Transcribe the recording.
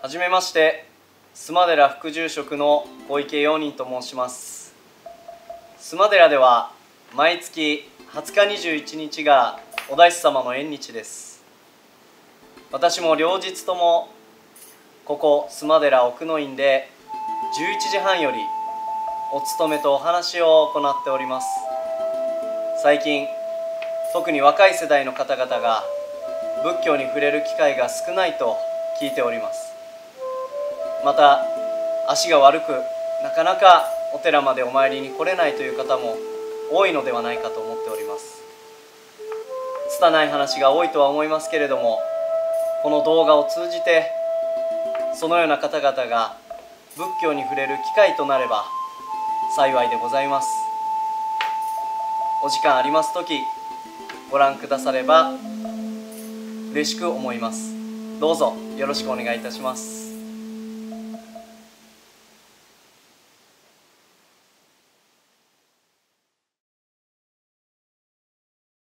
はじめまして、須磨寺副住職の小池陽人と申します。須磨寺では毎月20日21日がお大師様の縁日です。私も両日ともここ須磨寺奥の院で11時半よりお勤めとお話を行っております。最近特に若い世代の方々が仏教に触れる機会が少ないと聞いております。また足が悪くなかなかお寺までお参りに来れないという方も多いのではないかと思っております。拙い話が多いとは思いますけれども、この動画を通じてそのような方々が仏教に触れる機会となれば幸いでございます。お時間ありますときご覧くだされば嬉しく思います。どうぞよろしくお願いいたします。